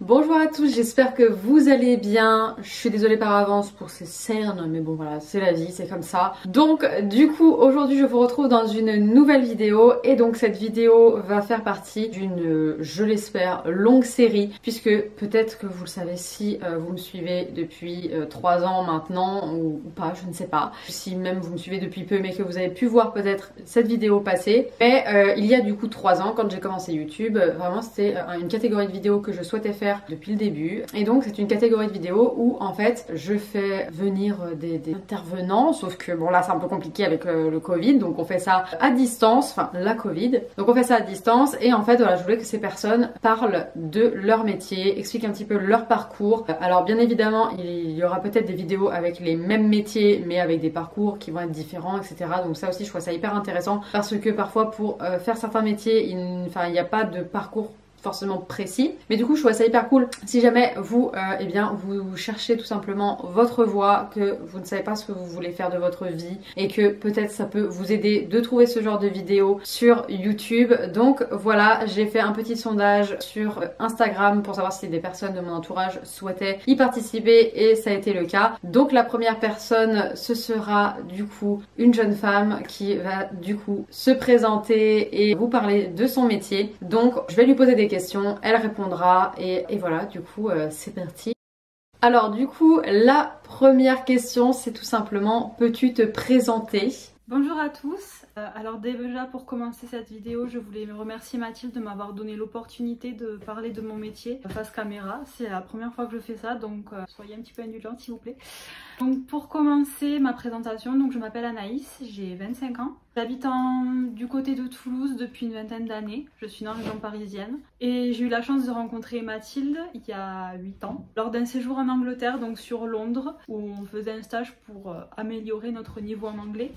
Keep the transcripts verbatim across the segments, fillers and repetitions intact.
Bonjour à tous, j'espère que vous allez bien. Je suis désolée par avance pour ces cernes, mais bon voilà, c'est la vie, c'est comme ça. Donc du coup, aujourd'hui je vous retrouve dans une nouvelle vidéo et donc cette vidéo va faire partie d'une, je l'espère, longue série puisque peut-être que vous le savez si euh, vous me suivez depuis euh, trois ans maintenant ou, ou pas, je ne sais pas. Si même vous me suivez depuis peu mais que vous avez pu voir peut-être cette vidéo passer. Mais euh, il y a du coup trois ans quand j'ai commencé YouTube, euh, vraiment c'était euh, une catégorie de vidéos que je souhaitais faire depuis le début. Et donc c'est une catégorie de vidéos où en fait je fais venir des, des intervenants, sauf que bon là c'est un peu compliqué avec le, le Covid, donc on fait ça à distance, enfin la Covid, donc on fait ça à distance et en fait voilà, je voulais que ces personnes parlent de leur métier, expliquent un petit peu leur parcours. Alors bien évidemment il y aura peut-être des vidéos avec les mêmes métiers mais avec des parcours qui vont être différents, etc. Donc ça aussi je trouve ça hyper intéressant parce que parfois pour euh, faire certains métiers, il enfin, n'y a pas de parcours forcément précis, mais du coup je trouve ça hyper cool si jamais vous euh, eh bien vous cherchez tout simplement votre voie, que vous ne savez pas ce que vous voulez faire de votre vie et que peut-être ça peut vous aider de trouver ce genre de vidéos sur YouTube. Donc voilà, j'ai fait un petit sondage sur Instagram pour savoir si des personnes de mon entourage souhaitaient y participer et ça a été le cas. Donc la première personne, ce sera du coup une jeune femme qui va du coup se présenter et vous parler de son métier. Donc je vais lui poser des questions, elle répondra et, et voilà, du coup euh, c'est parti. Alors du coup la première question c'est tout simplement, peux-tu te présenter? Bonjour à tous, euh, alors déjà pour commencer cette vidéo je voulais remercier Mathilde de m'avoir donné l'opportunité de parler de mon métier face caméra. C'est la première fois que je fais ça, donc euh, soyez un petit peu indulgente s'il vous plaît. Donc pour commencer ma présentation, donc je m'appelle Anaïs, j'ai vingt-cinq ans. J'habite du côté de Toulouse depuis une vingtaine d'années, je suis dans la région parisienne. Et j'ai eu la chance de rencontrer Mathilde il y a huit ans, lors d'un séjour en Angleterre, donc sur Londres, où on faisait un stage pour euh, améliorer notre niveau en anglais.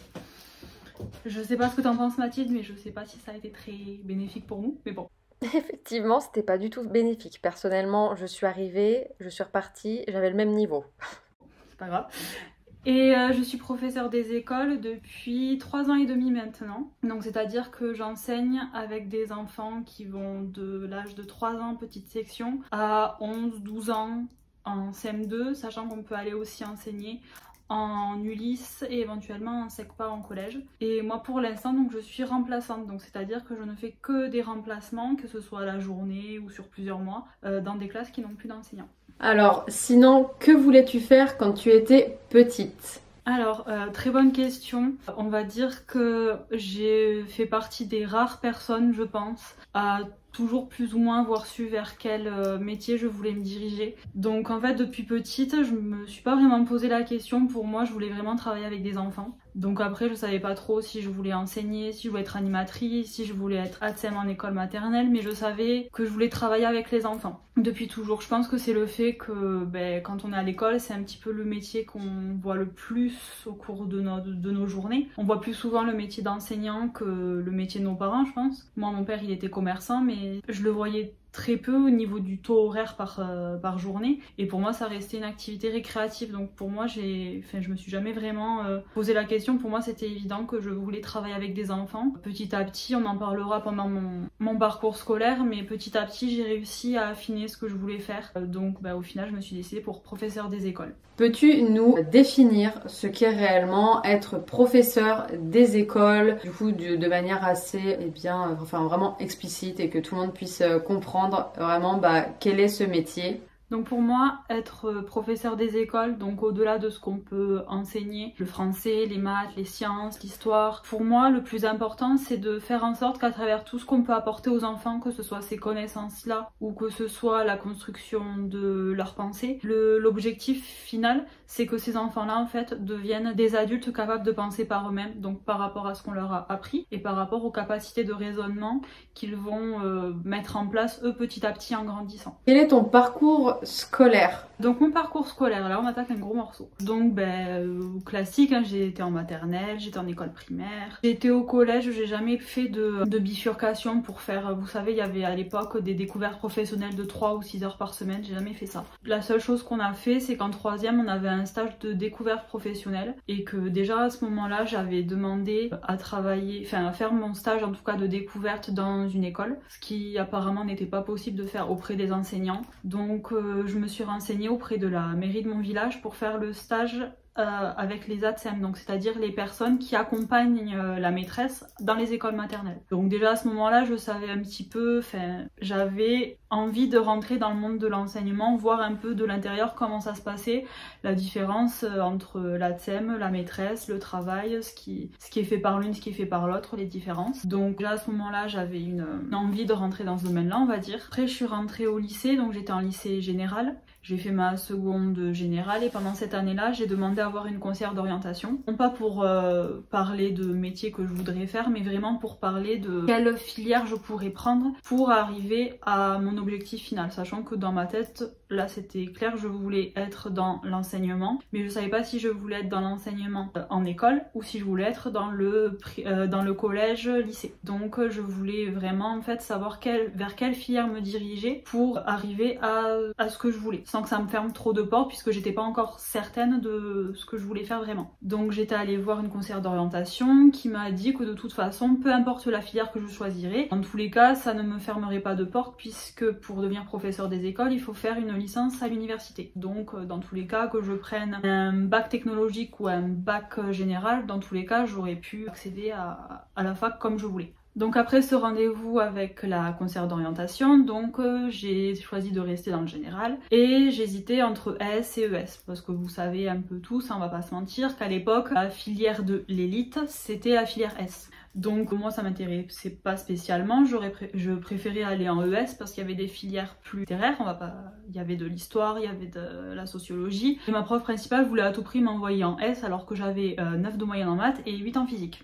Je sais pas ce que t'en penses Mathilde, mais je sais pas si ça a été très bénéfique pour nous, mais bon. Effectivement, c'était pas du tout bénéfique. Personnellement, je suis arrivée, je suis repartie, j'avais le même niveau. C'est pas grave. Et euh, je suis professeure des écoles depuis trois ans et demi maintenant. Donc c'est-à-dire que j'enseigne avec des enfants qui vont de l'âge de trois ans, petite section, à onze douze ans en C M deux, sachant qu'on peut aller aussi enseigner en Ulysse et éventuellement en SECPA en collège. Et moi pour l'instant donc je suis remplaçante, donc c'est à dire que je ne fais que des remplacements, que ce soit la journée ou sur plusieurs mois, euh, dans des classes qui n'ont plus d'enseignants. Alors sinon, que voulais-tu faire quand tu étais petite? Alors, euh, très bonne question. On va dire que j'ai fait partie des rares personnes, je pense, à toujours plus ou moins avoir su vers quel euh, métier je voulais me diriger. Donc en fait, depuis petite, je me suis pas vraiment posé la question. Pour moi, je voulais vraiment travailler avec des enfants. Donc après, je savais pas trop si je voulais enseigner, si je voulais être animatrice, si je voulais être A T S E M en école maternelle, mais je savais que je voulais travailler avec les enfants. Depuis toujours, je pense que c'est le fait que ben, quand on est à l'école, c'est un petit peu le métier qu'on voit le plus au cours de nos, de nos journées. On voit plus souvent le métier d'enseignant que le métier de nos parents, je pense. Moi, mon père, il était commerçant, mais je le voyais très peu au niveau du taux horaire par, euh, par journée, et pour moi ça restait une activité récréative. Donc pour moi j'ai, enfin, je me suis jamais vraiment euh, posé la question. Pour moi c'était évident que je voulais travailler avec des enfants. Petit à petit, on en parlera pendant mon, mon parcours scolaire, mais petit à petit j'ai réussi à affiner ce que je voulais faire. Donc bah, au final je me suis décidée pour professeur des écoles. Peux-tu nous définir ce qu'est réellement être professeur des écoles, du coup de, de manière assez, eh bien, enfin vraiment explicite et que tout le monde puisse comprendre vraiment bah, quel est ce métier? Donc pour moi, être professeur des écoles, donc au-delà de ce qu'on peut enseigner, le français, les maths, les sciences, l'histoire, pour moi le plus important c'est de faire en sorte qu'à travers tout ce qu'on peut apporter aux enfants, que ce soit ces connaissances-là ou que ce soit la construction de leurs pensées, l'objectif final c'est que ces enfants-là en fait deviennent des adultes capables de penser par eux-mêmes, donc par rapport à ce qu'on leur a appris et par rapport aux capacités de raisonnement qu'ils vont euh, mettre en place eux petit à petit en grandissant. Quel est ton parcours scolaire? Donc mon parcours scolaire, là on attaque un gros morceau. Donc ben euh, classique, hein, j'ai été en maternelle, j'étais en école primaire, j'ai été au collège, j'ai jamais fait de, de bifurcation pour faire, vous savez il y avait à l'époque des découvertes professionnelles de trois ou six heures par semaine, j'ai jamais fait ça. La seule chose qu'on a fait c'est qu'en troisième on avait un un stage de découverte professionnelle et que déjà à ce moment-là j'avais demandé à travailler, enfin à faire mon stage en tout cas de découverte dans une école, ce qui apparemment n'était pas possible de faire auprès des enseignants. Donc euh, je me suis renseignée auprès de la mairie de mon village pour faire le stage Euh, avec les A T S E M, donc c'est-à-dire les personnes qui accompagnent euh, la maîtresse dans les écoles maternelles. Donc déjà à ce moment-là, je savais un petit peu, enfin, j'avais envie de rentrer dans le monde de l'enseignement, voir un peu de l'intérieur comment ça se passait, la différence euh, entre l'A T S E M, la maîtresse, le travail, ce qui, ce qui est fait par l'une, ce qui est fait par l'autre, les différences. Donc déjà à ce moment-là, j'avais une, une envie de rentrer dans ce domaine-là, on va dire. Après, je suis rentrée au lycée, donc j'étais en lycée général. J'ai fait ma seconde générale et pendant cette année-là, j'ai demandé à avoir une conseillère d'orientation. Non pas pour euh, parler de métier que je voudrais faire, mais vraiment pour parler de quelle filière je pourrais prendre pour arriver à mon objectif final. Sachant que dans ma tête, là c'était clair, je voulais être dans l'enseignement, mais je savais pas si je voulais être dans l'enseignement en école ou si je voulais être dans le, euh, dans le collège, lycée. Donc je voulais vraiment en fait savoir quelle, vers quelle filière me diriger pour arriver à, à ce que je voulais, sans que ça me ferme trop de portes puisque j'étais pas encore certaine de ce que je voulais faire vraiment. Donc j'étais allée voir une conseillère d'orientation qui m'a dit que de toute façon, peu importe la filière que je choisirais, en tous les cas ça ne me fermerait pas de porte puisque pour devenir professeur des écoles il faut faire une licence à l'université. Donc dans tous les cas que je prenne un bac technologique ou un bac général, dans tous les cas j'aurais pu accéder à, à la fac comme je voulais. Donc après ce rendez-vous avec la conseillère d'orientation, donc euh, j'ai choisi de rester dans le général et j'hésitais entre S et E S parce que vous savez un peu tous, hein, on va pas se mentir, qu'à l'époque la filière de l'élite c'était la filière S. Donc moi ça m'intéressait pas spécialement, j'aurais pré je préférais aller en E S parce qu'il y avait des filières plus littéraires, on va pas, il y avait de l'histoire, il y avait de la sociologie. Et ma prof principale voulait à tout prix m'envoyer en S alors que j'avais euh, neuf de moyenne en maths et huit en physique.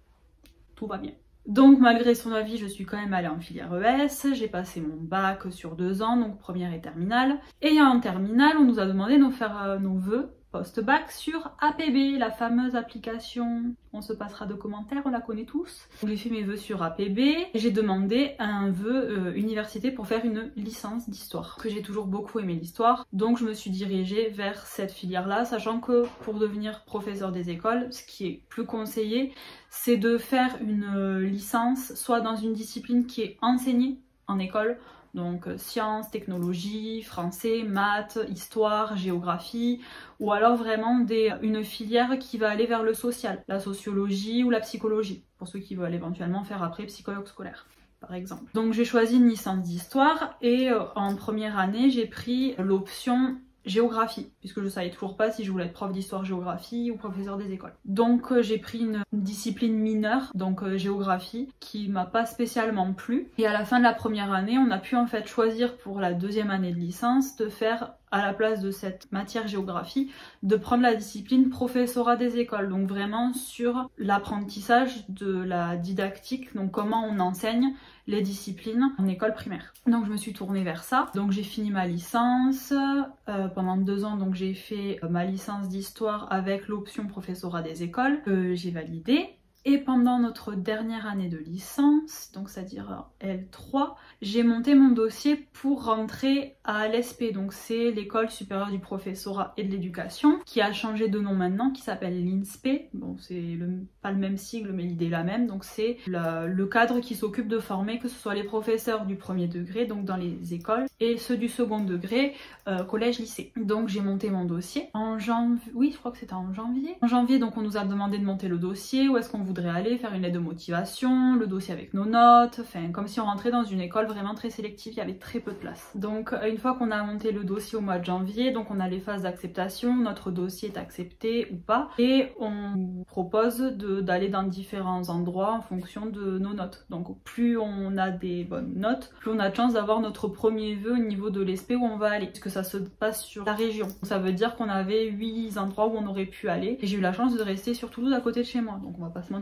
Tout va bien. Donc malgré son avis, je suis quand même allée en filière E S, j'ai passé mon bac sur deux ans, donc première et terminale. Et en terminale, on nous a demandé de faire euh, nos vœux post-bac sur A P B, la fameuse application, on se passera de commentaires, on la connaît tous. J'ai fait mes vœux sur A P B et j'ai demandé un vœu euh, université pour faire une licence d'histoire, que j'ai toujours beaucoup aimé l'histoire, donc je me suis dirigée vers cette filière-là, sachant que pour devenir professeur des écoles, ce qui est plus conseillé, c'est de faire une licence soit dans une discipline qui est enseignée en école, donc sciences, technologie, français, maths, histoire, géographie, ou alors vraiment des, une filière qui va aller vers le social, la sociologie ou la psychologie, pour ceux qui veulent éventuellement faire après psychologue scolaire par exemple. Donc j'ai choisi une licence d'histoire et euh, en première année j'ai pris l'option géographie, puisque je savais toujours pas si je voulais être prof d'histoire-géographie ou professeur des écoles. Donc euh, j'ai pris une, une discipline mineure, donc euh, géographie, qui m'a pas spécialement plu. Et à la fin de la première année, on a pu en fait choisir pour la deuxième année de licence de faire à la place de cette matière géographie, de prendre la discipline professorat des écoles, donc vraiment sur l'apprentissage de la didactique, donc comment on enseigne les disciplines en école primaire. Donc je me suis tournée vers ça, donc j'ai fini ma licence, euh, pendant deux ans donc j'ai fait euh, ma licence d'histoire avec l'option professorat des écoles, que j'ai validée. Et pendant notre dernière année de licence, donc c'est-à-dire L trois, j'ai monté mon dossier pour rentrer à l'E S P, donc c'est l'école supérieure du professorat et de l'éducation, qui a changé de nom maintenant, qui s'appelle l'I N S P E. Bon, c'est le, pas le même sigle, mais l'idée est la même, donc c'est le, le cadre qui s'occupe de former, que ce soit les professeurs du premier degré, donc dans les écoles, et ceux du second degré, euh, collège-lycée. Donc j'ai monté mon dossier en janvier, oui je crois que c'était en janvier. En janvier, donc on nous a demandé de monter le dossier, où est-ce qu'on voudrait aller, faire une lettre de motivation, le dossier avec nos notes, enfin comme si on rentrait dans une école vraiment très sélective, il y avait très peu de place. Donc une fois qu'on a monté le dossier au mois de janvier, donc on a les phases d'acceptation, notre dossier est accepté ou pas, et on propose d'aller dans différents endroits en fonction de nos notes. Donc plus on a des bonnes notes, plus on a de chance d'avoir notre premier vœu au niveau de l'E S P où on va aller, puisque ça se passe sur la région. Ça veut dire qu'on avait huit endroits où on aurait pu aller, et j'ai eu la chance de rester sur Toulouse à côté de chez moi, donc on va pas se mentir.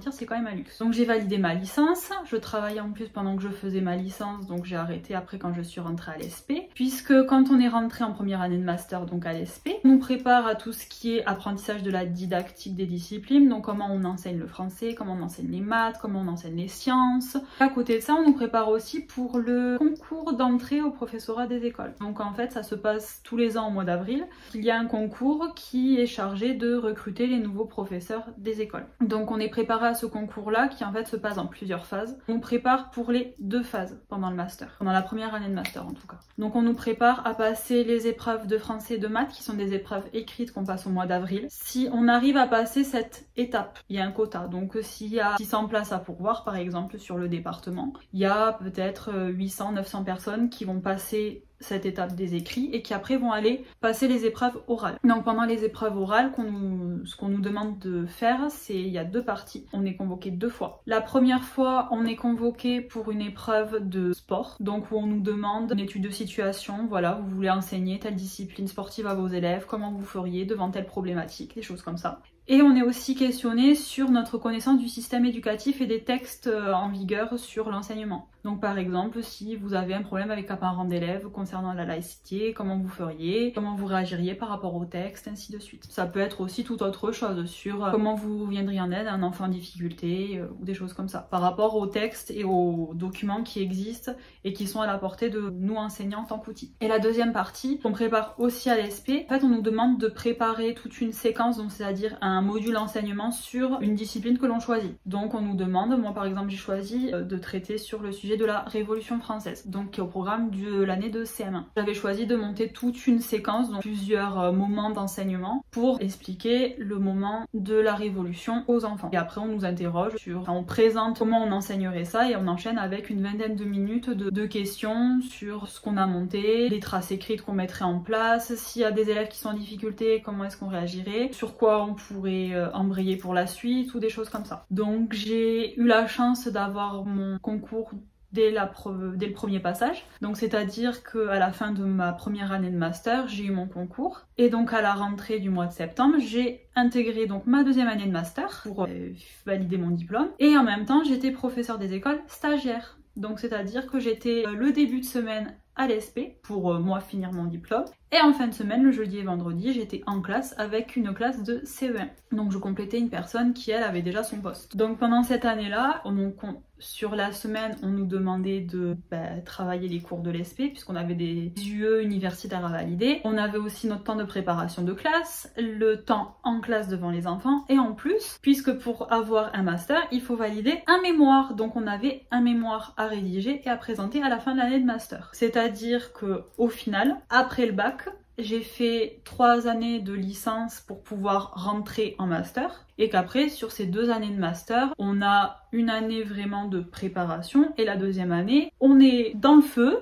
mentir, c'est quand même un luxe. Donc j'ai validé ma licence, je travaillais en plus pendant que je faisais ma licence, donc j'ai arrêté après quand je suis rentrée à l'E S P, puisque quand on est rentré en première année de master, donc à l'E S P, on nous prépare à tout ce qui est apprentissage de la didactique des disciplines, donc comment on enseigne le français, comment on enseigne les maths, comment on enseigne les sciences. À côté de ça, on nous prépare aussi pour le concours d'entrée au professorat des écoles. Donc en fait, ça se passe tous les ans au mois d'avril. Il y a un concours qui est chargé de recruter les nouveaux professeurs des écoles. Donc on est préparé à ce concours-là qui en fait se passe en plusieurs phases. On prépare pour les deux phases pendant le master, pendant la première année de master en tout cas. Donc on nous prépare à passer les épreuves de français et de maths qui sont des épreuves écrites qu'on passe au mois d'avril. Si on arrive à passer cette étape, il y a un quota. Donc s'il y a six cents places à pourvoir par exemple sur le département, il y a peut-être huit cents neuf cents personnes qui vont passer cette étape des écrits et qui après vont aller passer les épreuves orales. Donc pendant les épreuves orales, qu'on nous, ce qu'on nous demande de faire, c'est il y a deux parties. On est convoqué deux fois. La première fois, on est convoqué pour une épreuve de sport, donc où on nous demande une étude de situation, voilà, vous voulez enseigner telle discipline sportive à vos élèves, comment vous feriez devant telle problématique, des choses comme ça. Et on est aussi questionné sur notre connaissance du système éducatif et des textes en vigueur sur l'enseignement. Donc par exemple, si vous avez un problème avec un parent d'élève concernant la laïcité, comment vous feriez, comment vous réagiriez par rapport au texte, ainsi de suite. Ça peut être aussi toute autre chose sur comment vous viendriez en aide à un enfant en difficulté euh, ou des choses comme ça, par rapport aux textes et aux documents qui existent et qui sont à la portée de nous enseignants en tant qu'outils. Et la deuxième partie, qu'on prépare aussi à l'E S P, en fait on nous demande de préparer toute une séquence, donc c'est-à-dire un module enseignement sur une discipline que l'on choisit. Donc on nous demande, moi par exemple j'ai choisi de traiter sur le sujet de la Révolution française, donc qui est au programme de l'année de C M un. J'avais choisi de monter toute une séquence, donc plusieurs moments d'enseignement pour expliquer le moment de la Révolution aux enfants. Et après on nous interroge sur, on présente comment on enseignerait ça et on enchaîne avec une vingtaine de minutes de, de questions sur ce qu'on a monté, les traces écrites qu'on mettrait en place, s'il y a des élèves qui sont en difficulté, comment est-ce qu'on réagirait, sur quoi on pourrait embrayer pour la suite ou des choses comme ça. Donc j'ai eu la chance d'avoir mon concours Dès, la, dès le premier passage. Donc c'est-à-dire qu'à la fin de ma première année de master, j'ai eu mon concours. Et donc à la rentrée du mois de septembre, j'ai intégré donc ma deuxième année de master pour euh, valider mon diplôme. Et en même temps, j'étais professeur des écoles stagiaire. Donc c'est-à-dire que j'étais euh, le début de semaine à l'E S P pour euh, moi finir mon diplôme. Et en fin de semaine, le jeudi et vendredi, j'étais en classe avec une classe de C E un. Donc je complétais une personne qui, elle, avait déjà son poste. Donc pendant cette année-là, on, on, sur la semaine, on nous demandait de bah, travailler les cours de l'E S P, puisqu'on avait des U E universitaires à valider. On avait aussi notre temps de préparation de classe, le temps en classe devant les enfants. Et en plus, puisque pour avoir un master, il faut valider un mémoire. Donc on avait un mémoire à rédiger et à présenter à la fin de l'année de master. C'est-à-dire qu'au final, après le bac, j'ai fait trois années de licence pour pouvoir rentrer en master et qu'après, sur ces deux années de master, on a une année vraiment de préparation et la deuxième année, on est dans le feu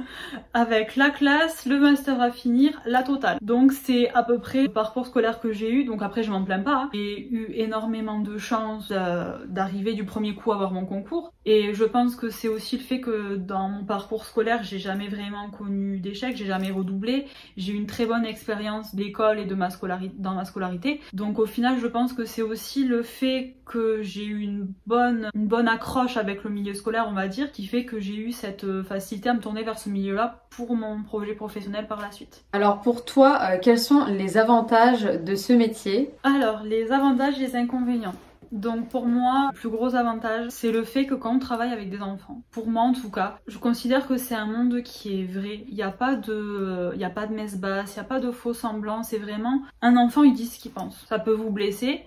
avec la classe, le master à finir, la totale. Donc c'est à peu près le parcours scolaire que j'ai eu, donc après je m'en plains pas. Hein. J'ai eu énormément de chance euh, d'arriver du premier coup à avoir mon concours et je pense que c'est aussi le fait que dans mon parcours scolaire, j'ai jamais vraiment connu d'échec, j'ai jamais redoublé, j'ai eu une très bonne expérience d'école et de ma scolarité, dans ma scolarité. Donc au final, je pense que c'est aussi le fait que j'ai eu une bonne, une bonne accroche avec le milieu scolaire, on va dire, qui fait que j'ai eu cette facilité à me tourner vers ce milieu-là pour mon projet professionnel par la suite. Alors pour toi, euh, quels sont les avantages de ce métier? Alors, les avantages et les inconvénients. Donc pour moi, le plus gros avantage, c'est le fait que quand on travaille avec des enfants, pour moi en tout cas, je considère que c'est un monde qui est vrai. Il n'y a pas de, il n'y a pas de messe basse, il n'y a pas de faux semblants, c'est vraiment un enfant, il dit ce qu'il pense. Ça peut vous blesser,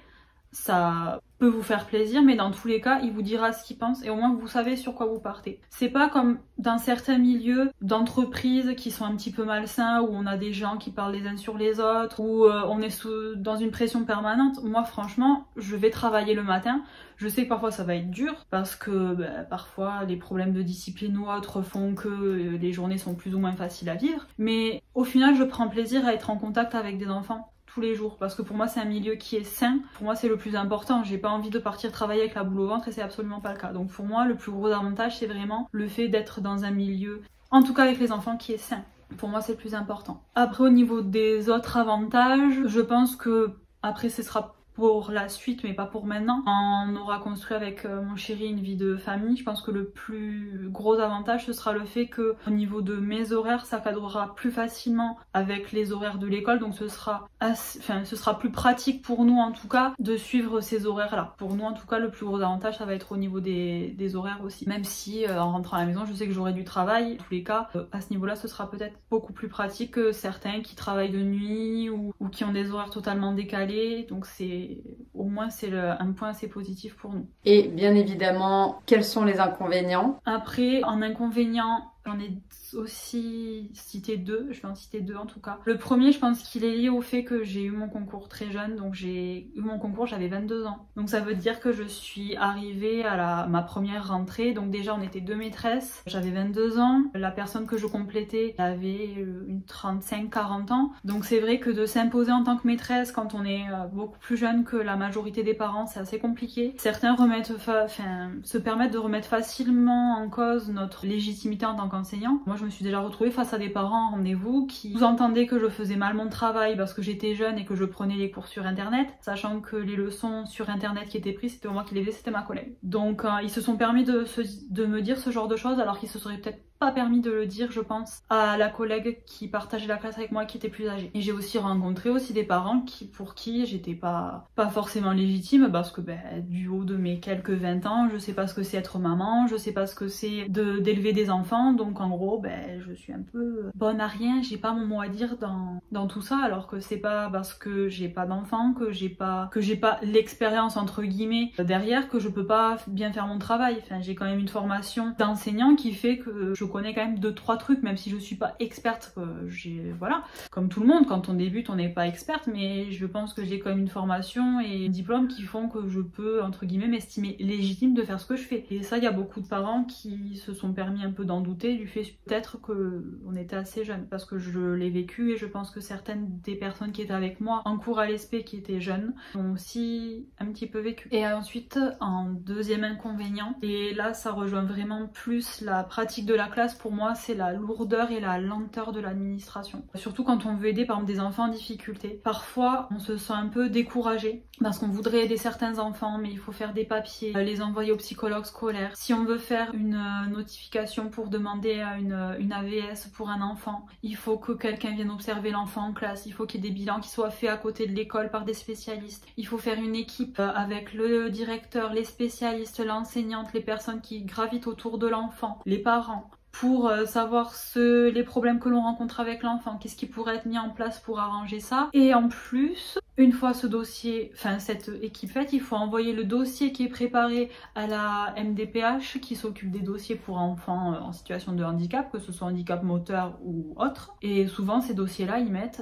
ça peut vous faire plaisir, mais dans tous les cas, il vous dira ce qu'il pense et au moins vous savez sur quoi vous partez. C'est pas comme dans certains milieux d'entreprises qui sont un petit peu malsains, où on a des gens qui parlent les uns sur les autres, où euh, on est sous, dans une pression permanente. Moi franchement, je vais travailler le matin, je sais que parfois ça va être dur, parce que bah, parfois les problèmes de discipline ou autres font que euh, les journées sont plus ou moins faciles à vivre, mais au final je prends plaisir à être en contact avec des enfants tous les jours, parce que pour moi c'est un milieu qui est sain, pour moi c'est le plus important, j'ai pas envie de partir travailler avec la boule au ventre et c'est absolument pas le cas. Donc pour moi le plus gros avantage c'est vraiment le fait d'être dans un milieu, en tout cas avec les enfants, qui est sain. Pour moi c'est le plus important. Après au niveau des autres avantages, je pense que après ce sera pour la suite mais pas pour maintenant. On aura construit avec mon chéri une vie de famille. Je pense que le plus gros avantage ce sera le fait que au niveau de mes horaires ça cadrera plus facilement avec les horaires de l'école, donc ce sera assez, enfin, ce sera plus pratique pour nous en tout cas de suivre ces horaires là. Pour nous en tout cas le plus gros avantage ça va être au niveau des, des horaires aussi, même si euh, en rentrant à la maison je sais que j'aurai du travail. En tous les cas euh, à ce niveau là ce sera peut-être beaucoup plus pratique que certains qui travaillent de nuit ou, ou qui ont des horaires totalement décalés, donc c'est au moins c'est un point assez positif pour nous. Et bien évidemment, quels sont les inconvénients? Après, en inconvénient, j'en ai aussi cité deux, je vais en citer deux en tout cas. Le premier, je pense qu'il est lié au fait que j'ai eu mon concours très jeune, donc j'ai eu mon concours, j'avais vingt-deux ans. Donc ça veut dire que je suis arrivée à la, ma première rentrée, donc déjà on était deux maîtresses, j'avais vingt-deux ans, la personne que je complétais avait une trente-cinq quarante ans. Donc c'est vrai que de s'imposer en tant que maîtresse quand on est beaucoup plus jeune que la majorité des parents, c'est assez compliqué. Certains remettent, enfin, se permettent de remettre facilement en cause notre légitimité en tant qu'enseignant. Moi je me suis déjà retrouvée face à des parents en rendez-vous qui sous-entendaient que je faisais mal mon travail parce que j'étais jeune et que je prenais les cours sur internet, sachant que les leçons sur internet qui étaient prises c'était moi qui les faisais, c'était ma collègue. Donc euh, ils se sont permis de, se, de me dire ce genre de choses alors qu'ils se seraient peut-être pas permis de le dire, je pense, à la collègue qui partageait la classe avec moi qui était plus âgée. Et j'ai aussi rencontré aussi des parents qui, pour qui j'étais pas, pas forcément légitime parce que ben, du haut de mes quelques vingt ans, je sais pas ce que c'est être maman, je sais pas ce que c'est de d'élever des enfants, donc en gros ben, je suis un peu bonne à rien, j'ai pas mon mot à dire dans, dans tout ça, alors que c'est pas parce que j'ai pas d'enfants, que j'ai pas, que j'ai pas l'expérience entre guillemets derrière que je peux pas bien faire mon travail. Enfin, j'ai quand même une formation d'enseignant qui fait que je Je connais quand même deux trois trucs, même si je suis pas experte. Euh, j'ai voilà, comme tout le monde, quand on débute, on n'est pas experte, mais je pense que j'ai quand même une formation et un diplôme qui font que je peux entre guillemets m'estimer légitime de faire ce que je fais. Et ça, il y a beaucoup de parents qui se sont permis un peu d'en douter du fait peut-être que on était assez jeunes, parce que je l'ai vécu et je pense que certaines des personnes qui étaient avec moi en cours à l'E S P qui étaient jeunes ont aussi un petit peu vécu. Et ensuite, en deuxième inconvénient, et là ça rejoint vraiment plus la pratique de la classe, pour moi c'est la lourdeur et la lenteur de l'administration. Surtout quand on veut aider par exemple des enfants en difficulté. Parfois on se sent un peu découragé parce qu'on voudrait aider certains enfants mais il faut faire des papiers, les envoyer au psychologue scolaire. Si on veut faire une notification pour demander une, une A V S pour un enfant, il faut que quelqu'un vienne observer l'enfant en classe, il faut qu'il y ait des bilans qui soient faits à côté de l'école par des spécialistes. Il faut faire une équipe avec le directeur, les spécialistes, l'enseignante, les personnes qui gravitent autour de l'enfant, les parents, pour savoir ce, les problèmes que l'on rencontre avec l'enfant, qu'est-ce qui pourrait être mis en place pour arranger ça. Et en plus, une fois ce dossier, enfin cette équipe faite, il faut envoyer le dossier qui est préparé à la M D P H qui s'occupe des dossiers pour enfants en situation de handicap, que ce soit handicap moteur ou autre. Et souvent ces dossiers-là, ils mettent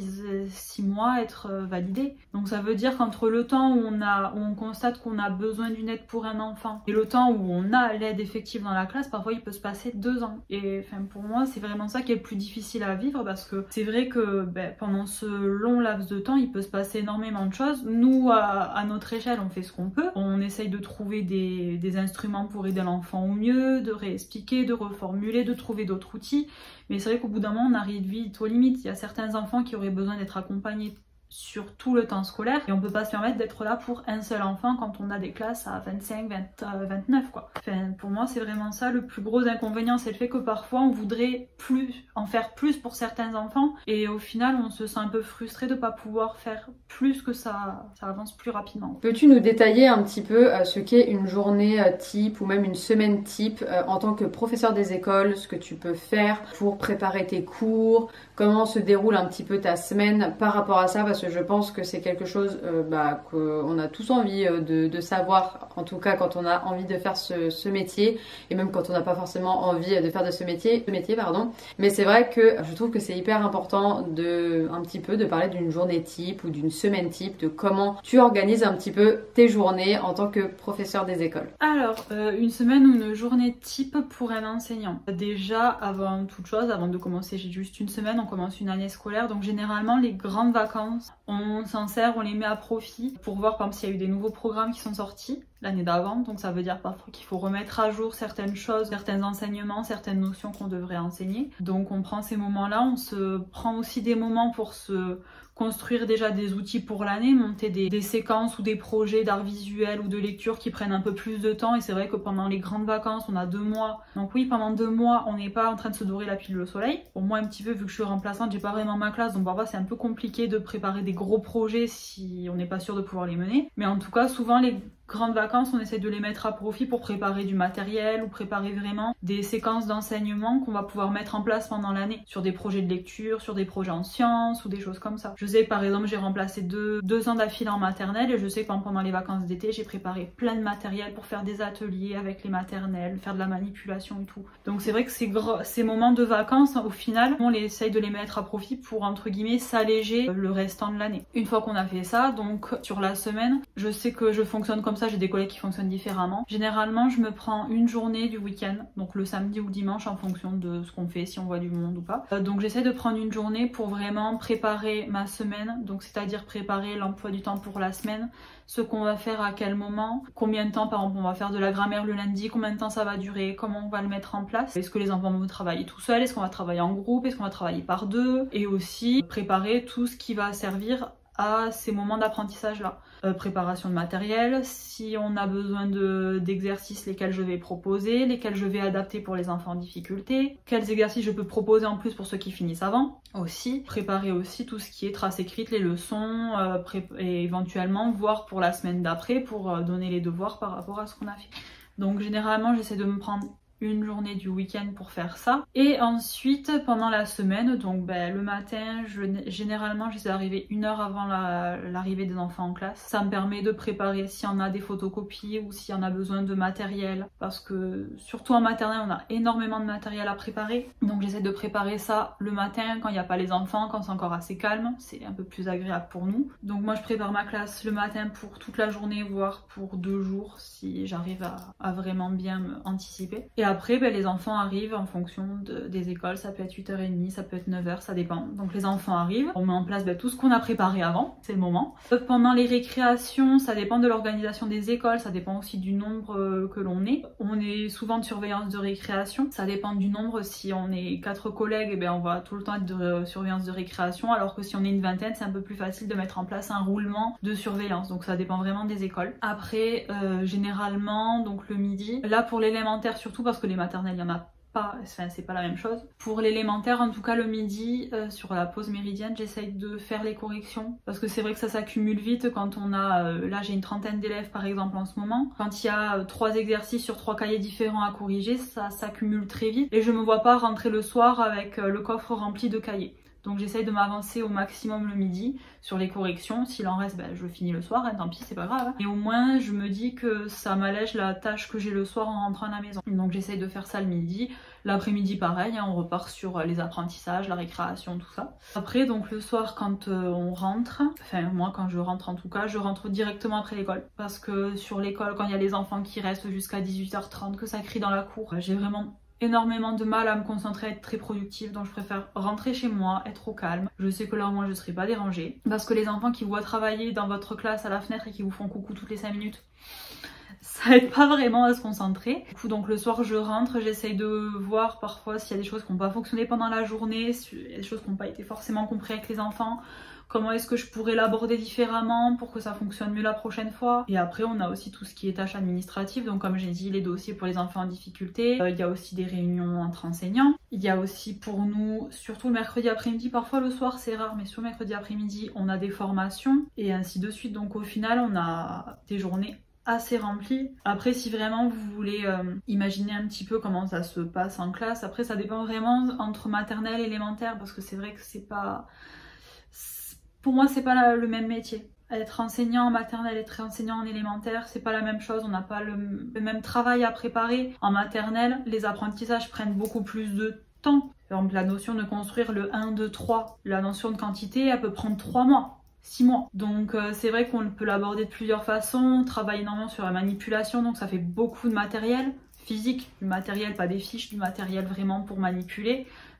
six mois à être validés. Donc ça veut dire qu'entre le temps où on, a, où on constate qu'on a besoin d'une aide pour un enfant et le temps où on a l'aide effective dans la classe, parfois il peut se passer deux ans. Et enfin, pour moi, c'est vraiment ça qui est le plus difficile à vivre, parce que c'est vrai que ben, pendant ce long laps de temps, il peut se passer énormément de choses. Nous, à, à notre échelle, on fait ce qu'on peut. On essaye de trouver des, des instruments pour aider l'enfant au mieux, de réexpliquer, de reformuler, de trouver d'autres outils. Mais c'est vrai qu'au bout d'un moment, on arrive vite aux limites. Il y a certains enfants qui auraient besoin d'être accompagnés sur tout le temps scolaire et on peut pas se permettre d'être là pour un seul enfant quand on a des classes à vingt-cinq, vingt, vingt-neuf quoi. Enfin, pour moi c'est vraiment ça le plus gros inconvénient, c'est le fait que parfois on voudrait plus en faire plus pour certains enfants et au final on se sent un peu frustré de pas pouvoir faire plus, que ça, ça avance plus rapidement. Peux-tu nous détailler un petit peu euh, ce qu'est une journée euh, type ou même une semaine type euh, en tant que professeur des écoles, ce que tu peux faire pour préparer tes cours, comment se déroule un petit peu ta semaine par rapport à ça, parce que je pense que c'est quelque chose euh, bah, qu'on a tous envie euh, de, de savoir, en tout cas quand on a envie de faire ce, ce métier, et même quand on n'a pas forcément envie de faire de ce métier, ce métier pardon. Mais c'est vrai que je trouve que c'est hyper important de, un petit peu de parler d'une journée type ou d'une semaine type, de comment tu organises un petit peu tes journées en tant que professeur des écoles. Alors, euh, une semaine ou une journée type pour un enseignant. Déjà, avant toute chose, avant de commencer, j'ai juste une semaine, on commence une année scolaire, donc généralement les grandes vacances On s'en sert, on les met à profit pour voir par exemple s'il y a eu des nouveaux programmes qui sont sortis l'année d'avant. Donc ça veut dire parfois qu'il faut remettre à jour certaines choses, certains enseignements, certaines notions qu'on devrait enseigner. Donc on prend ces moments-là, on se prend aussi des moments pour se construire déjà des outils pour l'année, monter des, des séquences ou des projets d'art visuel ou de lecture qui prennent un peu plus de temps. Et c'est vrai que pendant les grandes vacances, on a deux mois. Donc oui, pendant deux mois, on n'est pas en train de se dorer la pilule au soleil. Pour moi, un petit peu, vu que je suis remplaçante, j'ai pas vraiment ma classe, donc parfois c'est un peu compliqué de préparer des gros projets si on n'est pas sûr de pouvoir les mener. Mais en tout cas, souvent les grandes vacances, on essaie de les mettre à profit pour préparer du matériel ou préparer vraiment des séquences d'enseignement qu'on va pouvoir mettre en place pendant l'année sur des projets de lecture, sur des projets en sciences ou des choses comme ça. Je sais par exemple, j'ai remplacé deux, deux ans d'affilée en maternelle et je sais que pendant les vacances d'été, j'ai préparé plein de matériel pour faire des ateliers avec les maternelles, faire de la manipulation et tout. Donc c'est vrai que ces, ces moments de vacances, au final, on les essaye de les mettre à profit pour entre guillemets s'alléger le restant de l'année. Une fois qu'on a fait ça, donc sur la semaine, je sais que je fonctionne comme ça. J'ai des collègues qui fonctionnent différemment. Généralement, je me prends une journée du week-end, donc le samedi ou le dimanche en fonction de ce qu'on fait, si on voit du monde ou pas. Euh, donc j'essaie de prendre une journée pour vraiment préparer ma semaine, donc c'est-à-dire préparer l'emploi du temps pour la semaine, ce qu'on va faire à quel moment, combien de temps par exemple on va faire de la grammaire le lundi, combien de temps ça va durer, comment on va le mettre en place, est-ce que les enfants vont travailler tout seuls, est-ce qu'on va travailler en groupe, est-ce qu'on va travailler par deux, et aussi préparer tout ce qui va servir à ces moments d'apprentissage là. Euh, préparation de matériel, si on a besoin de, d'exercices lesquels je vais proposer, lesquels je vais adapter pour les enfants en difficulté, quels exercices je peux proposer en plus pour ceux qui finissent avant, aussi préparer aussi tout ce qui est trace écrite, les leçons, euh, et éventuellement voir pour la semaine d'après pour euh, donner les devoirs par rapport à ce qu'on a fait. Donc généralement j'essaie de me prendre une journée du week-end pour faire ça. Et ensuite, pendant la semaine, donc ben, le matin, je, généralement j'essaie d'arriver une heure avant la, l'arrivée des enfants en classe. Ça me permet de préparer s'il y en a des photocopies ou s'il y en a besoin de matériel. Parce que surtout en maternelle, on a énormément de matériel à préparer. Donc j'essaie de préparer ça le matin quand il n'y a pas les enfants, quand c'est encore assez calme. C'est un peu plus agréable pour nous. Donc moi je prépare ma classe le matin pour toute la journée, voire pour deux jours si j'arrive à, à vraiment bien anticiper. Et après, ben, les enfants arrivent en fonction de, des écoles, ça peut être huit heures trente, ça peut être neuf heures, ça dépend. Donc les enfants arrivent, on met en place ben, tout ce qu'on a préparé avant, c'est le moment. Pendant les récréations, ça dépend de l'organisation des écoles, ça dépend aussi du nombre euh, que l'on est. On est souvent de surveillance de récréation, ça dépend du nombre. Si on est quatre collègues, eh ben, on va tout le temps être de euh, surveillance de récréation, alors que si on est une vingtaine, c'est un peu plus facile de mettre en place un roulement de surveillance. Donc ça dépend vraiment des écoles. Après, euh, généralement, donc le midi, là pour l'élémentaire surtout parce que les maternelles, il y en a pas, enfin, c'est pas la même chose. Pour l'élémentaire, en tout cas le midi, euh, sur la pause méridienne, j'essaye de faire les corrections parce que c'est vrai que ça s'accumule vite quand on a, euh, là j'ai une trentaine d'élèves par exemple en ce moment. Quand il y a euh, trois exercices sur trois cahiers différents à corriger, ça s'accumule très vite et je me vois pas rentrer le soir avec euh, le coffre rempli de cahiers. Donc j'essaye de m'avancer au maximum le midi sur les corrections. S'il en reste, ben, je finis le soir, hein, tant pis, c'est pas grave. Et au moins, je me dis que ça m'allège la tâche que j'ai le soir en rentrant à la maison. Donc j'essaye de faire ça le midi. L'après-midi, pareil, hein, on repart sur les apprentissages, la récréation, tout ça. Après, donc le soir, quand euh, on rentre, enfin moi quand je rentre en tout cas, je rentre directement après l'école. Parce que sur l'école, quand il y a les enfants qui restent jusqu'à dix-huit heures trente, que ça crie dans la cour, j'ai vraiment énormément de mal à me concentrer, à être très productive, donc je préfère rentrer chez moi, être au calme. Je sais que là au moins je serai pas dérangée. Parce que les enfants qui vous voient travailler dans votre classe à la fenêtre et qui vous font coucou toutes les cinq minutes, ça aide pas vraiment à se concentrer. Du coup, donc le soir je rentre, j'essaye de voir parfois s'il y a des choses qui n'ont pas fonctionné pendant la journée, s'il y a des choses qui n'ont pas été forcément comprises avec les enfants. Comment est-ce que je pourrais l'aborder différemment pour que ça fonctionne mieux la prochaine fois. Et après on a aussi tout ce qui est tâches administratives, donc comme j'ai dit, les dossiers pour les enfants en difficulté. Euh, il y a aussi des réunions entre enseignants. Il y a aussi pour nous, surtout le mercredi après-midi, parfois le soir c'est rare, mais sur le mercredi après-midi on a des formations et ainsi de suite. Donc au final on a des journées assez remplies. Après si vraiment vous voulez euh, imaginer un petit peu comment ça se passe en classe, après ça dépend vraiment entre maternelle et élémentaire parce que c'est vrai que c'est pas... Pour moi, c'est pas la, le même métier. Être enseignant en maternelle, être enseignant en élémentaire, c'est pas la même chose. On n'a pas le, le même travail à préparer. En maternelle, les apprentissages prennent beaucoup plus de temps. Par exemple, la notion de construire le un, deux, trois. La notion de quantité, elle peut prendre trois mois. six mois. Donc euh, c'est vrai qu'on peut l'aborder de plusieurs façons. On travaille énormément sur la manipulation, donc ça fait beaucoup de matériel physique. Du matériel, pas des fiches, du matériel vraiment pour manipuler.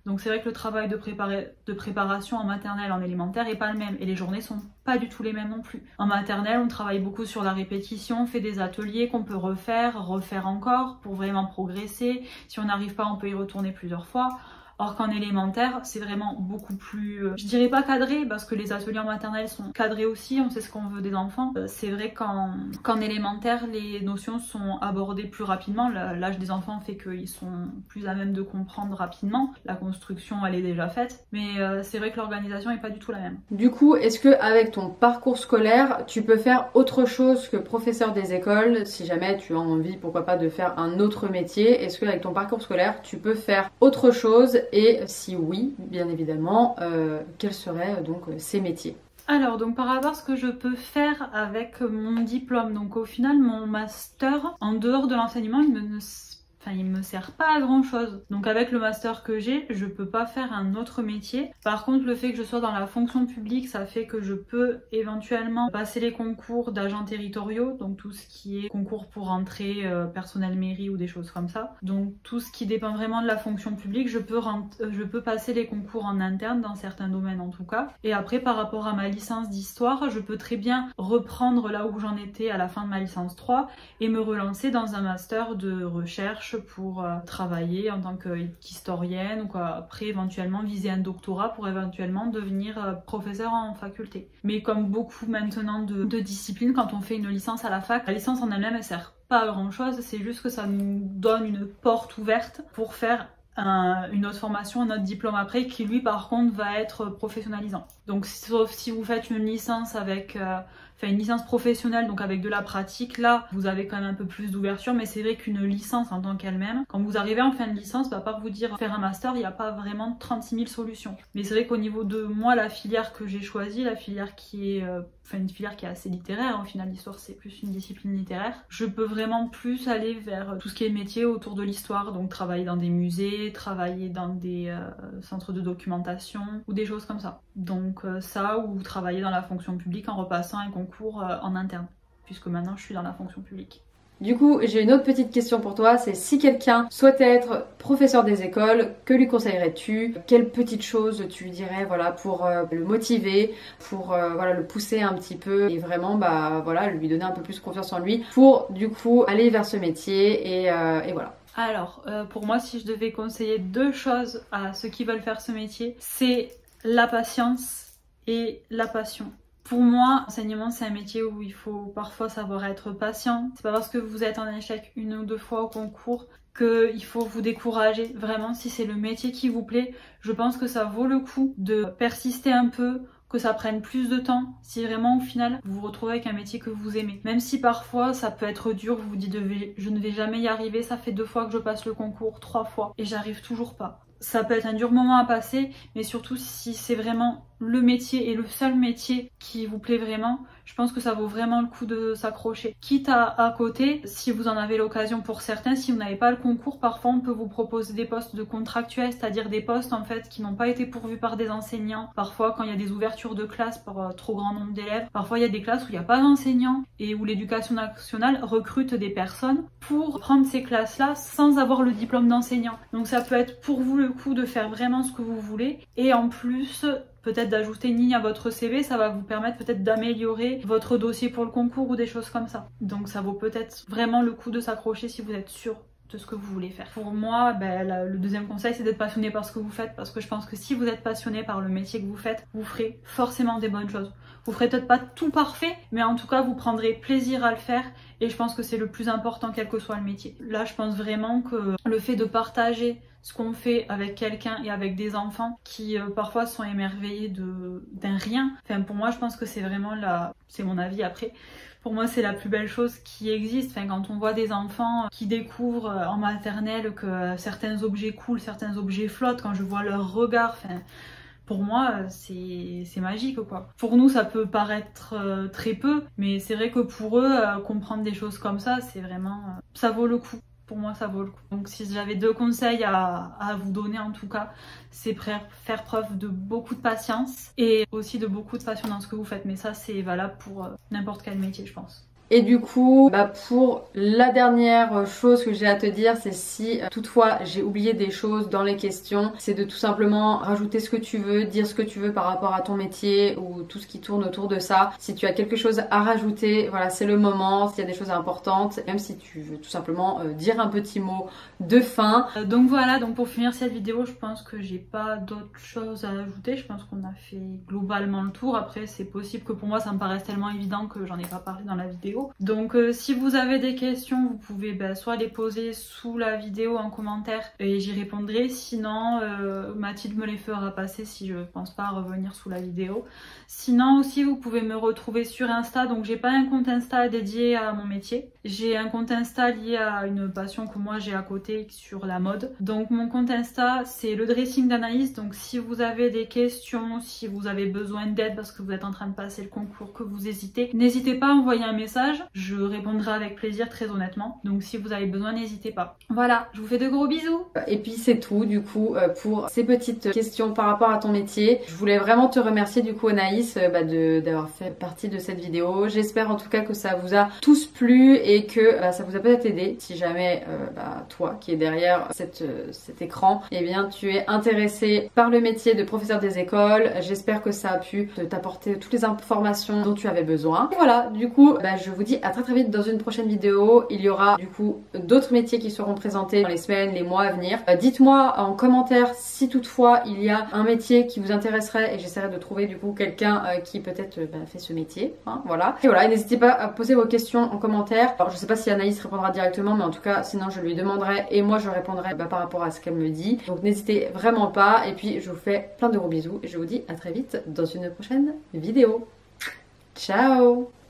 Donc c'est vrai que le travail de, préparer, de préparation en maternelle, en élémentaire est pas le même et les journées sont pas du tout les mêmes non plus. En maternelle, on travaille beaucoup sur la répétition, on fait des ateliers qu'on peut refaire, refaire encore pour vraiment progresser. Si on n'arrive pas, on peut y retourner plusieurs fois. Or qu'en élémentaire, c'est vraiment beaucoup plus, euh, je dirais pas cadré, parce que les ateliers en maternelle sont cadrés aussi, on sait ce qu'on veut des enfants. Euh, c'est vrai qu'en qu'en élémentaire, les notions sont abordées plus rapidement. L'âge des enfants fait qu'ils sont plus à même de comprendre rapidement. La construction, elle est déjà faite. Mais euh, c'est vrai que l'organisation est pas du tout la même. Du coup, est-ce que avec ton parcours scolaire, tu peux faire autre chose que professeur des écoles? Si jamais tu as envie, pourquoi pas, de faire un autre métier, est-ce que avec ton parcours scolaire, tu peux faire autre chose? Et si oui, bien évidemment, euh, quels seraient donc ces métiers? Alors, donc par rapport à ce que je peux faire avec mon diplôme, donc au final, mon master, en dehors de l'enseignement, il me... Enfin, il me sert pas à grand chose. Donc avec le master que j'ai, je peux pas faire un autre métier. Par contre, le fait que je sois dans la fonction publique, ça fait que je peux éventuellement passer les concours d'agents territoriaux, donc tout ce qui est concours pour entrer euh, personnel mairie ou des choses comme ça. Donc tout ce qui dépend vraiment de la fonction publique, je peux, je peux passer les concours en interne dans certains domaines en tout cas. Et après, par rapport à ma licence d'histoire, je peux très bien reprendre là où j'en étais à la fin de ma licence trois et me relancer dans un master de recherche pour euh, travailler en tant qu'historienne ou quoi. Après éventuellement viser un doctorat pour éventuellement devenir euh, professeur en faculté. Mais comme beaucoup maintenant de, de disciplines, quand on fait une licence à la fac, la licence en elle-même elle sert pas à grand chose, c'est juste que ça nous donne une porte ouverte pour faire Un, une autre formation, un autre diplôme après qui lui par contre va être professionnalisant. Donc sauf si vous faites une licence avec, euh, enfin une licence professionnelle donc avec de la pratique, là vous avez quand même un peu plus d'ouverture, mais c'est vrai qu'une licence en tant qu'elle-même, quand vous arrivez en fin de licence, va pas vous dire faire un master, il n'y a pas vraiment trente-six mille solutions. Mais c'est vrai qu'au niveau de moi, la filière que j'ai choisie, la filière qui est, euh, enfin une filière qui est assez littéraire, au final l'histoire c'est plus une discipline littéraire, je peux vraiment plus aller vers tout ce qui est métier autour de l'histoire, donc travailler dans des musées, travailler dans des euh, centres de documentation ou des choses comme ça. Donc euh, ça, ou travailler dans la fonction publique en repassant un concours euh, en interne, puisque maintenant je suis dans la fonction publique. Du coup, j'ai une autre petite question pour toi, c'est si quelqu'un souhaitait être professeur des écoles, que lui conseillerais-tu? Quelles petites choses tu lui dirais, voilà, pour euh, le motiver, pour euh, voilà, le pousser un petit peu et vraiment bah voilà, lui donner un peu plus confiance en lui pour du coup aller vers ce métier et, euh, et voilà. Alors, euh, pour moi, si je devais conseiller deux choses à ceux qui veulent faire ce métier, c'est la patience et la passion. Pour moi, l'enseignement c'est un métier où il faut parfois savoir être patient. C'est pas parce que vous êtes en échec une ou deux fois au concours qu'il faut vous décourager. Vraiment, si c'est le métier qui vous plaît, je pense que ça vaut le coup de persister un peu, que ça prenne plus de temps, si vraiment au final vous vous retrouvez avec un métier que vous aimez. Même si parfois ça peut être dur, vous vous dites je ne vais jamais y arriver, ça fait deux fois que je passe le concours, trois fois, et j'arrive toujours pas. Ça peut être un dur moment à passer, mais surtout si c'est vraiment le métier et le seul métier qui vous plaît vraiment, je pense que ça vaut vraiment le coup de s'accrocher. Quitte à, à côté, si vous en avez l'occasion pour certains, si vous n'avez pas le concours, parfois on peut vous proposer des postes de contractuels, c'est-à-dire des postes en fait qui n'ont pas été pourvus par des enseignants. Parfois quand il y a des ouvertures de classes pour euh, trop grand nombre d'élèves, parfois il y a des classes où il n'y a pas d'enseignants et où l'éducation nationale recrute des personnes pour prendre ces classes-là sans avoir le diplôme d'enseignant. Donc ça peut être pour vous le coup de faire vraiment ce que vous voulez et en plus peut-être d'ajouter une ligne à votre C V, ça va vous permettre peut-être d'améliorer votre dossier pour le concours ou des choses comme ça. Donc ça vaut peut-être vraiment le coup de s'accrocher si vous êtes sûr de ce que vous voulez faire. Pour moi, ben, la, le deuxième conseil c'est d'être passionné par ce que vous faites, parce que je pense que si vous êtes passionné par le métier que vous faites, vous ferez forcément des bonnes choses. Vous ferez peut-être pas tout parfait, mais en tout cas vous prendrez plaisir à le faire et je pense que c'est le plus important quel que soit le métier. Là je pense vraiment que le fait de partager ce qu'on fait avec quelqu'un et avec des enfants qui euh, parfois sont émerveillés de d'un rien, enfin pour moi je pense que c'est vraiment la, c'est mon avis après, pour moi c'est la plus belle chose qui existe. Enfin, quand on voit des enfants qui découvrent en maternelle que certains objets coulent, certains objets flottent, quand je vois leur regard, enfin pour moi c'est magique quoi. Pour nous ça peut paraître euh, très peu, mais c'est vrai que pour eux euh, comprendre des choses comme ça c'est vraiment, euh, ça vaut le coup. Pour moi ça vaut le coup. Donc si j'avais deux conseils à, à vous donner en tout cas, c'est faire preuve de beaucoup de patience et aussi de beaucoup de passion dans ce que vous faites, mais ça c'est valable pour euh, n'importe quel métier je pense. Et du coup, bah pour la dernière chose que j'ai à te dire, c'est si euh, toutefois j'ai oublié des choses dans les questions, c'est de tout simplement rajouter ce que tu veux, dire ce que tu veux par rapport à ton métier ou tout ce qui tourne autour de ça. Si tu as quelque chose à rajouter, voilà, c'est le moment. S'il y a des choses importantes, même si tu veux tout simplement euh, dire un petit mot de fin. Euh, donc voilà, donc pour finir cette vidéo, je pense que j'ai pas d'autres choses à ajouter. Je pense qu'on a fait globalement le tour. Après, c'est possible que pour moi, ça me paraisse tellement évident que j'en ai pas parlé dans la vidéo. Donc euh, si vous avez des questions, vous pouvez bah, soit les poser sous la vidéo en commentaire et j'y répondrai. Sinon, euh, Mathilde me les fera passer si je pense pas revenir sous la vidéo. Sinon aussi, vous pouvez me retrouver sur Insta. Donc j'ai pas un compte Insta dédié à mon métier. J'ai un compte Insta lié à une passion que moi j'ai à côté sur la mode. Donc mon compte Insta, c'est le dressing d'Anaïs. Donc si vous avez des questions, si vous avez besoin d'aide parce que vous êtes en train de passer le concours, que vous hésitez, n'hésitez pas à envoyer un message. Je répondrai avec plaisir, très honnêtement. Donc si vous avez besoin, n'hésitez pas. Voilà, je vous fais de gros bisous. Et puis c'est tout du coup euh, pour ces petites questions par rapport à ton métier. Je voulais vraiment te remercier du coup Anaïs euh, bah, d'avoir fait partie de cette vidéo. J'espère en tout cas que ça vous a tous plu et que bah, ça vous a peut-être aidé si jamais euh, bah, toi qui est derrière cette, euh, cet écran, et eh bien tu es intéressé par le métier de professeur des écoles. J'espère que ça a pu t'apporter toutes les informations dont tu avais besoin. Et voilà, du coup bah, je vous dis à très très vite dans une prochaine vidéo. Il y aura du coup d'autres métiers qui seront présentés dans les semaines, les mois à venir. Euh, dites-moi en commentaire si toutefois il y a un métier qui vous intéresserait et j'essaierai de trouver du coup quelqu'un euh, qui peut-être euh, bah, fait ce métier. Hein, voilà. Et voilà, n'hésitez pas à poser vos questions en commentaire. Alors je sais pas si Anaïs répondra directement, mais en tout cas sinon je lui demanderai et moi je répondrai bah, par rapport à ce qu'elle me dit. Donc n'hésitez vraiment pas et puis je vous fais plein de gros bisous et je vous dis à très vite dans une prochaine vidéo. Ciao!